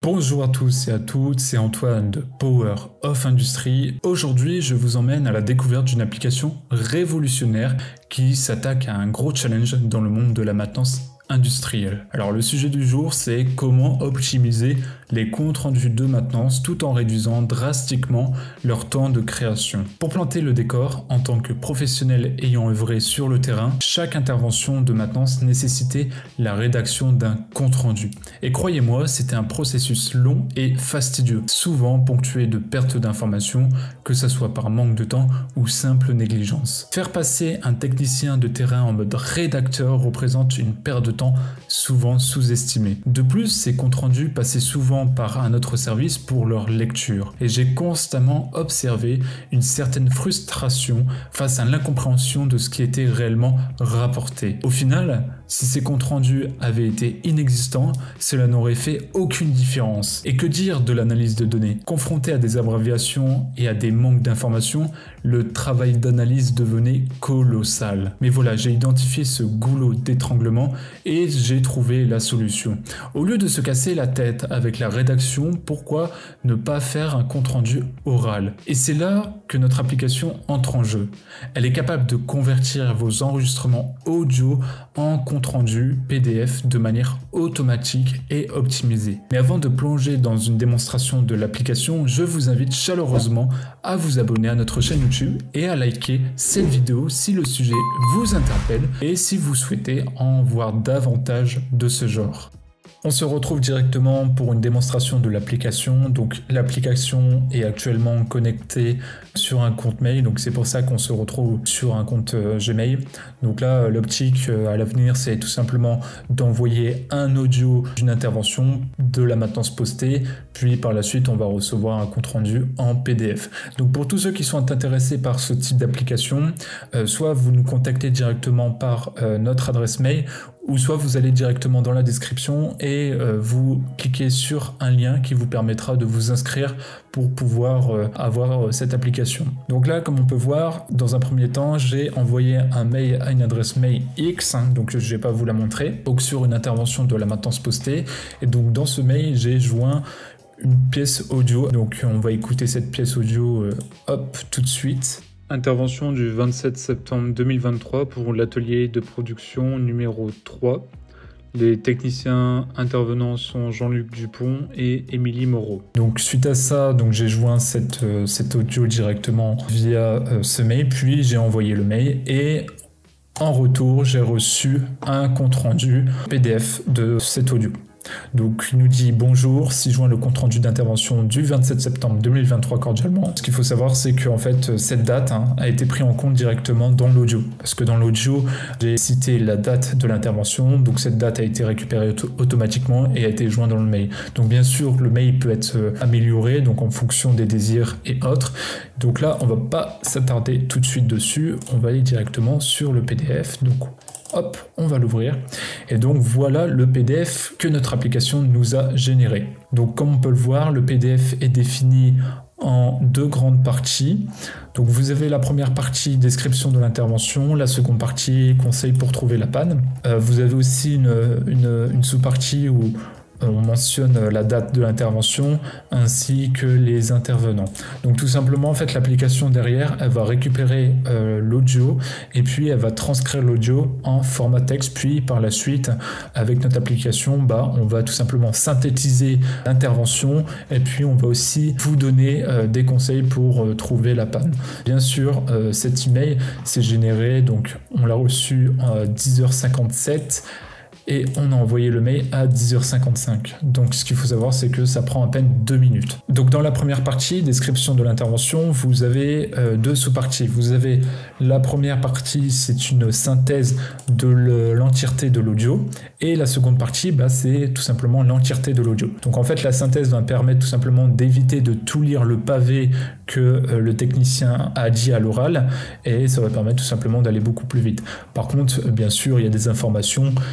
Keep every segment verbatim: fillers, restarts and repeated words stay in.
Bonjour à tous et à toutes, c'est Antoine de Power of Industry. Aujourd'hui, je vous emmène à la découverte d'une application révolutionnaire qui s'attaque à un gros challenge dans le monde de la maintenance industrielle. Alors le sujet du jour, c'est comment optimiser les comptes rendus de maintenance tout en réduisant drastiquement leur temps de création. Pour planter le décor, en tant que professionnel ayant œuvré sur le terrain, chaque intervention de maintenance nécessitait la rédaction d'un compte rendu. Et croyez-moi, c'était un processus long et fastidieux, souvent ponctué de pertes d'informations, que ce soit par manque de temps ou simple négligence. Faire passer un technicien de terrain en mode rédacteur représente une perte de temps souvent sous-estimée. De plus, ces comptes rendus passaient souvent par un autre service pour leur lecture. Et j'ai constamment observé une certaine frustration face à l'incompréhension de ce qui était réellement rapporté. Au final, si ces comptes rendus avaient été inexistants, cela n'aurait fait aucune différence. Et que dire de l'analyse de données? Confronté à des abréviations et à des manques d'informations, le travail d'analyse devenait colossal. Mais voilà, j'ai identifié ce goulot d'étranglement et j'ai trouvé la solution. Au lieu de se casser la tête avec la rédaction, pourquoi ne pas faire un compte-rendu oral? Et c'est là que notre application entre en jeu. Elle est capable de convertir vos enregistrements audio en compte-rendu P D F de manière automatique et optimisée. Mais avant de plonger dans une démonstration de l'application, je vous invite chaleureusement à vous abonner à notre chaîne YouTube et à liker cette vidéo si le sujet vous interpelle et si vous souhaitez en voir davantage de ce genre. On se retrouve directement pour une démonstration de l'application. Donc l'application est actuellement connectée sur un compte mail, donc c'est pour ça qu'on se retrouve sur un compte euh, Gmail. Donc là, l'optique euh, à l'avenir, c'est tout simplement d'envoyer un audio d'une intervention de la maintenance postée, puis par la suite, on va recevoir un compte rendu en P D F. Donc pour tous ceux qui sont intéressés par ce type d'application, euh, soit vous nous contactez directement par euh, notre adresse mail, ou soit vous allez directement dans la description et euh, vous cliquez sur un lien qui vous permettra de vous inscrire pour pouvoir euh, avoir euh, cette application. Donc là, comme on peut voir, dans un premier temps, j'ai envoyé un mail à une adresse mail X, hein, donc je ne vais pas vous la montrer, donc sur une intervention de la maintenance postée. Et donc dans ce mail, j'ai joint une pièce audio. Donc on va écouter cette pièce audio, euh, hop, tout de suite. Intervention du vingt-sept septembre deux mille vingt-trois pour l'atelier de production numéro trois. Les techniciens intervenants sont Jean-Luc Dupont et Émilie Moreau. Donc suite à ça, donc j'ai joint cette, euh, cet audio directement via euh, ce mail, puis j'ai envoyé le mail et en retour, j'ai reçu un compte-rendu P D F de cet audio. Donc il nous dit bonjour, si joint le compte rendu d'intervention du vingt-sept septembre deux mille vingt-trois cordialement. Ce qu'il faut savoir, c'est que en fait cette date hein, a été prise en compte directement dans l'audio, parce que dans l'audio j'ai cité la date de l'intervention, donc cette date a été récupérée auto automatiquement et a été jointe dans le mail. Donc bien sûr le mail peut être amélioré donc en fonction des désirs et autres. Donc là on va pas s'attarder tout de suite dessus, on va aller directement sur le P D F. Donc hop, on va l'ouvrir. Et donc voilà le P D F que notre application nous a généré. Donc comme on peut le voir, le P D F est défini en deux grandes parties. Donc vous avez la première partie description de l'intervention, la seconde partie conseil pour trouver la panne. Euh, vous avez aussi une, une, une sous-partie où on mentionne la date de l'intervention ainsi que les intervenants. Donc tout simplement, en fait, l'application derrière, elle va récupérer euh, l'audio et puis elle va transcrire l'audio en format texte. Puis par la suite, avec notre application, bah, on va tout simplement synthétiser l'intervention et puis on va aussi vous donner euh, des conseils pour euh, trouver la panne. Bien sûr, euh, cet email s'est généré, donc on l'a reçu à dix heures cinquante-sept. Et on a envoyé le mail à dix heures cinquante-cinq. Donc ce qu'il faut savoir, c'est que ça prend à peine deux minutes. Donc dans la première partie, description de l'intervention, vous avez euh, deux sous-parties. Vous avez la première partie, c'est une synthèse de l'entièreté de l'audio. Et la seconde partie, bah, c'est tout simplement l'entièreté de l'audio. Donc en fait, la synthèse va permettre tout simplement d'éviter de tout lire le pavé que euh, le technicien a dit à l'oral. Et ça va permettre tout simplement d'aller beaucoup plus vite. Par contre, bien sûr, il y a des informations qui se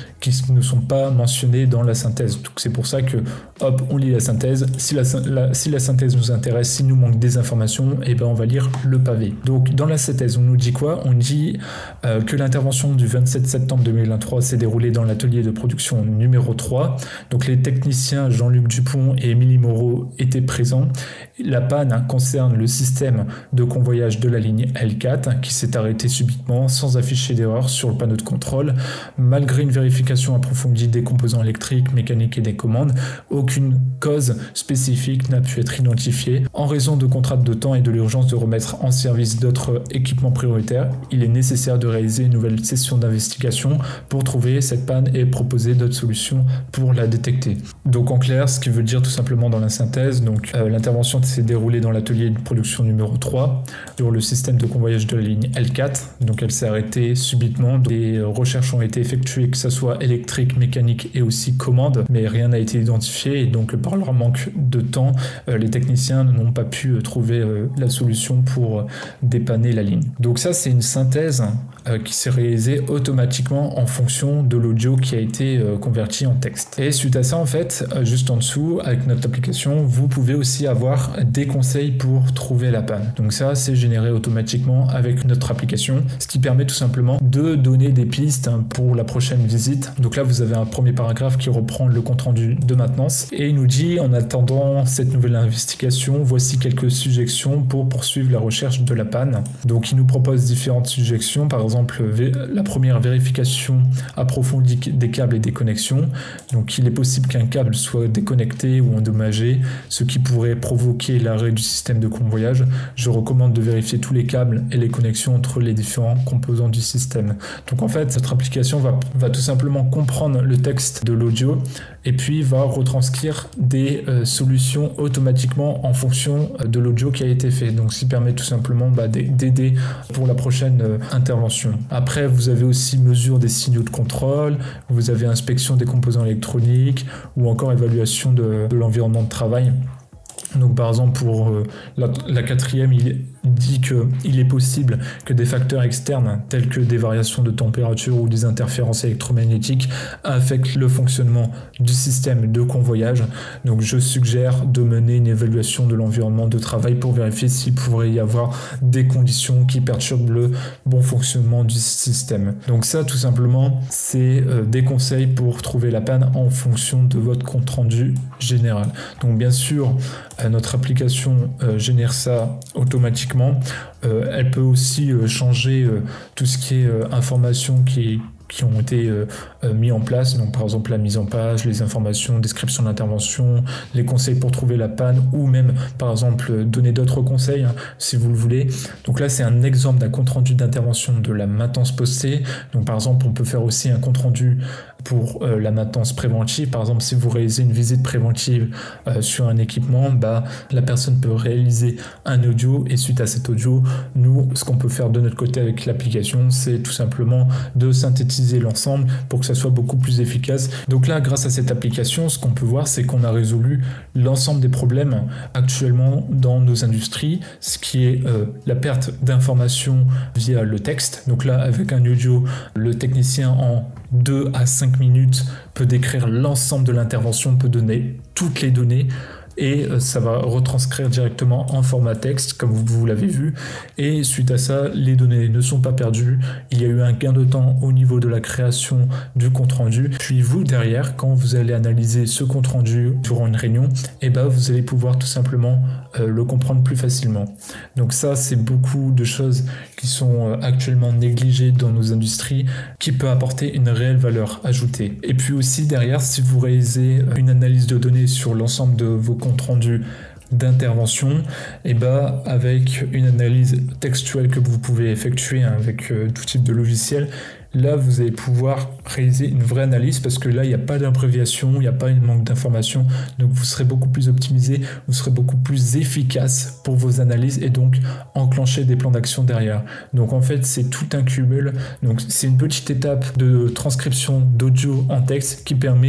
qui ne sont pas mentionnés dans la synthèse. Donc c'est pour ça que, hop, on lit la synthèse. Si la, la, si la synthèse nous intéresse, s'il nous manque des informations, et ben on va lire le pavé. Donc dans la synthèse, on nous dit quoi? On dit euh, que l'intervention du vingt-sept septembre deux mille vingt-trois s'est déroulée dans l'atelier de production numéro trois. Donc les techniciens Jean-Luc Dupont et Émilie Moreau étaient présents. La panne concerne le système de convoyage de la ligne L quatre qui s'est arrêté subitement sans afficher d'erreur sur le panneau de contrôle. Malgré une vérification approfondie des composants électriques, mécaniques et des commandes, aucune cause spécifique n'a pu être identifiée. En raison de contraintes de temps et de l'urgence de remettre en service d'autres équipements prioritaires, il est nécessaire de réaliser une nouvelle session d'investigation pour trouver cette panne et proposer d'autres solutions pour la détecter. Donc en clair, ce qui veut dire tout simplement dans la synthèse, donc euh, l'intervention s'est déroulée dans l'atelier de production numéro trois sur le système de convoyage de la ligne L quatre. Donc elle s'est arrêtée subitement. Des recherches ont été effectuées, que ce soit électrique, mécanique et aussi commande, mais rien n'a été identifié et donc par leur manque de temps, euh, les techniciens n'ont pas pu euh, trouver euh, la solution pour euh, dépanner la ligne. Donc ça, c'est une synthèse euh, qui s'est réalisée automatiquement en fonction de l'audio qui a été euh, converti en texte. Et suite à ça, en fait, euh, juste en dessous, avec notre application, vous pouvez aussi avoir des conseils pour trouver la panne. Donc ça, c'est généré automatiquement avec notre application, ce qui permet tout simplement de donner des pistes pour la prochaine visite. Donc là, vous avez un premier paragraphe qui reprend le compte-rendu de maintenance et il nous dit, en attendant cette nouvelle investigation, voici quelques suggestions pour poursuivre la recherche de la panne. Donc il nous propose différentes suggestions, par exemple la première, vérification approfondie des câbles et des connexions. Donc il est possible qu'un câble soit déconnecté ou endommagé, ce qui pourrait provoquer l'arrêt du système de convoyage. Je recommande de vérifier tous les câbles et les connexions entre les différents composants du système. Donc en fait, cette application va, va tout simplement comprendre le texte de l'audio et puis va retranscrire des euh, solutions automatiquement en fonction de l'audio qui a été fait. Donc ce qui permet tout simplement bah, d'aider pour la prochaine euh, intervention. Après, vous avez aussi mesure des signaux de contrôle, vous avez inspection des composants électroniques ou encore évaluation de, de l'environnement de travail. Donc par exemple pour euh, la, la quatrième, il dit qu'il est possible que des facteurs externes tels que des variations de température ou des interférences électromagnétiques affectent le fonctionnement du système de convoyage. Donc je suggère de mener une évaluation de l'environnement de travail pour vérifier s'il pourrait y avoir des conditions qui perturbent le bon fonctionnement du système. Donc ça tout simplement c'est euh, des conseils pour trouver la panne en fonction de votre compte rendu général. Donc bien sûr euh, notre application euh, génère ça automatiquement. Euh, elle peut aussi euh, changer euh, tout ce qui est euh, information qui, qui ont été euh, euh, mis en place, donc par exemple la mise en page, les informations, description d'intervention, les conseils pour trouver la panne ou même par exemple euh, donner d'autres conseils hein, si vous le voulez. Donc là c'est un exemple d'un compte rendu d'intervention de la maintenance postée. Donc par exemple on peut faire aussi un compte rendu pour euh, la maintenance préventive. Par exemple, si vous réalisez une visite préventive euh, sur un équipement, bah, la personne peut réaliser un audio et suite à cet audio, nous, ce qu'on peut faire de notre côté avec l'application, c'est tout simplement de synthétiser l'ensemble pour que ça soit beaucoup plus efficace. Donc là, grâce à cette application, ce qu'on peut voir, c'est qu'on a résolu l'ensemble des problèmes actuellement dans nos industries, ce qui est euh, la perte d'informations via le texte. Donc là, avec un audio, le technicien en deux à cinq minutes peut décrire l'ensemble de l'intervention, peut donner toutes les données et ça va retranscrire directement en format texte comme vous, vous l'avez vu, et suite à ça les données ne sont pas perdues, il y a eu un gain de temps au niveau de la création du compte rendu, puis vous derrière quand vous allez analyser ce compte rendu durant une réunion, et ben vous allez pouvoir tout simplement euh, le comprendre plus facilement. Donc ça c'est beaucoup de choses qui sont euh, actuellement négligées dans nos industries, qui peut apporter une réelle valeur ajoutée. Et puis aussi derrière, si vous réalisez une analyse de données sur l'ensemble de vos compte rendu d'intervention, et bah avec une analyse textuelle que vous pouvez effectuer hein, avec euh, tout type de logiciel, là vous allez pouvoir réaliser une vraie analyse parce que là il n'y a pas d'impréviation, il n'y a pas une manque d'information, donc vous serez beaucoup plus optimisé, vous serez beaucoup plus efficace pour vos analyses et donc enclencher des plans d'action derrière. Donc en fait c'est tout un cumul, donc c'est une petite étape de transcription d'audio en texte qui permet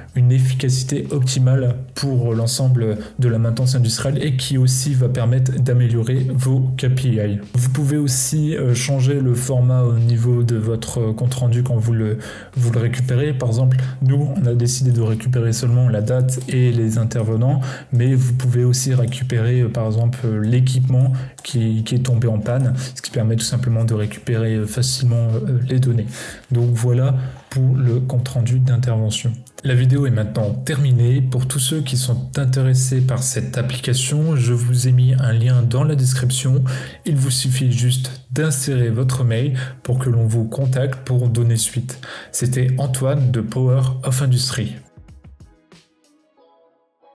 une efficacité optimale pour l'ensemble de la maintenance industrielle et qui aussi va permettre d'améliorer vos K P I. Vous pouvez aussi changer le format au niveau de votre compte rendu quand vous le, vous le récupérez. Par exemple, nous, on a décidé de récupérer seulement la date et les intervenants, mais vous pouvez aussi récupérer par exemple l'équipement qui, qui est tombé en panne, ce qui permet tout simplement de récupérer facilement les données. Donc voilà pour le compte rendu d'intervention. La vidéo est maintenant terminée. Pour tous ceux qui sont intéressés par cette application, je vous ai mis un lien dans la description. Il vous suffit juste d'insérer votre mail pour que l'on vous contacte pour donner suite. C'était Antoine de Power of Industry.